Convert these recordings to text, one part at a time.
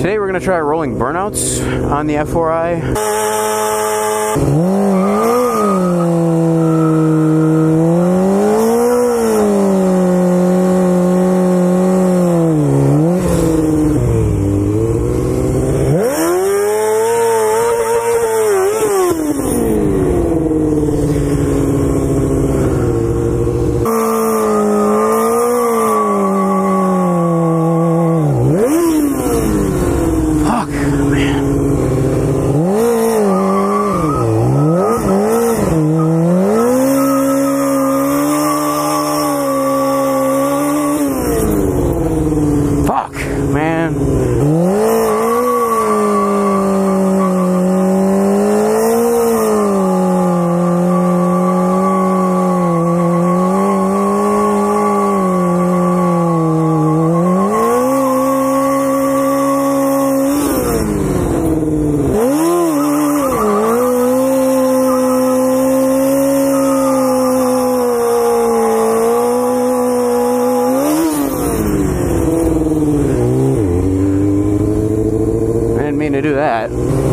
Today we're going to try rolling burnouts on the F4i. To do that.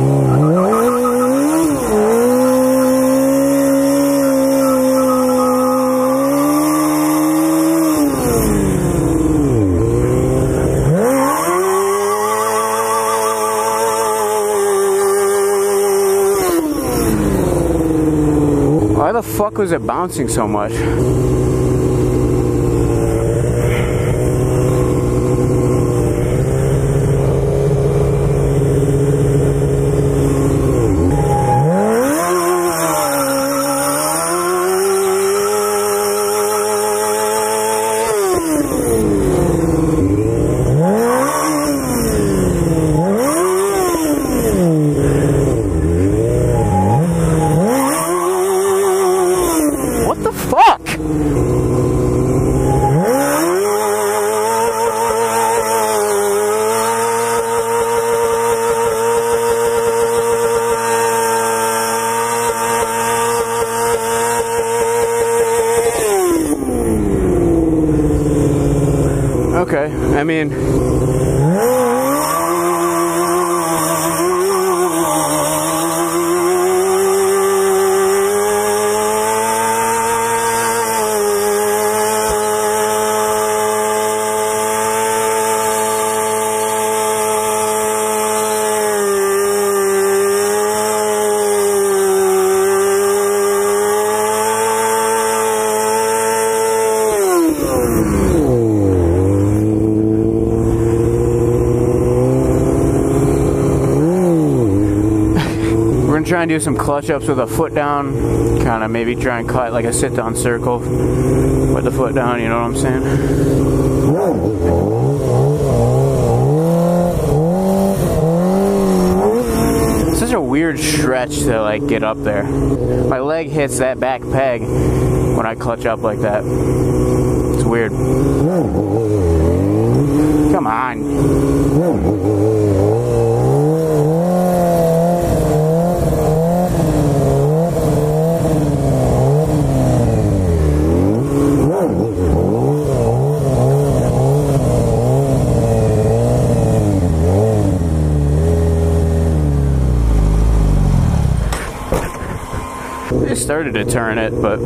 Why the fuck was it bouncing so much? Okay, I mean, try and do some clutch ups with a foot down, kind of maybe try and cut like a sit down circle with the foot down, you know what I'm saying? It's such a weird stretch to like get up there. My leg hits that back peg when I clutch up like that. It's weird. Come on. They started to turn it, but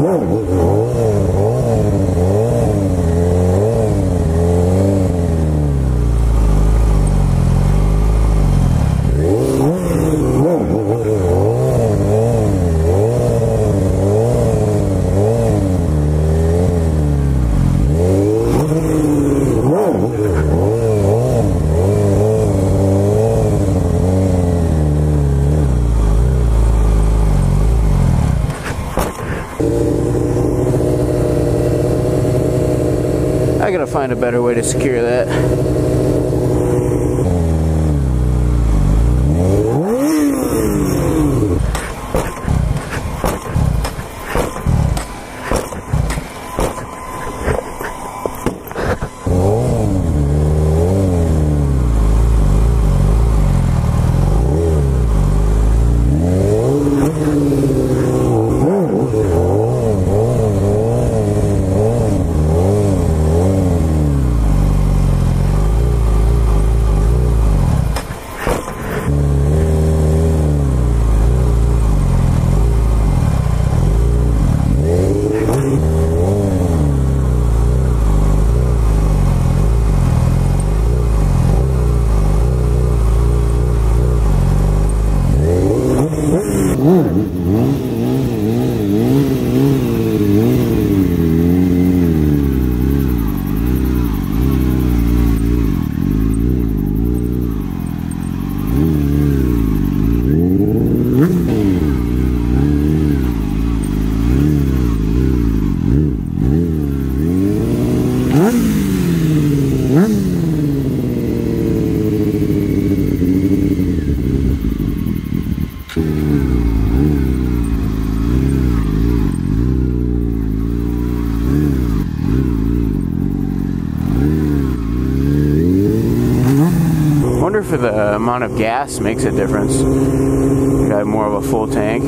I gotta find a better way to secure that. for the amount of gas makes a difference. You got more of a full tank.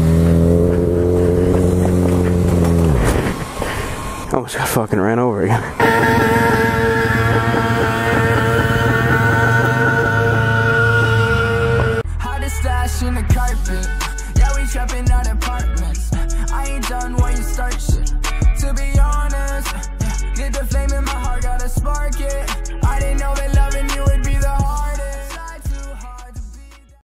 Almost got fucking ran over again.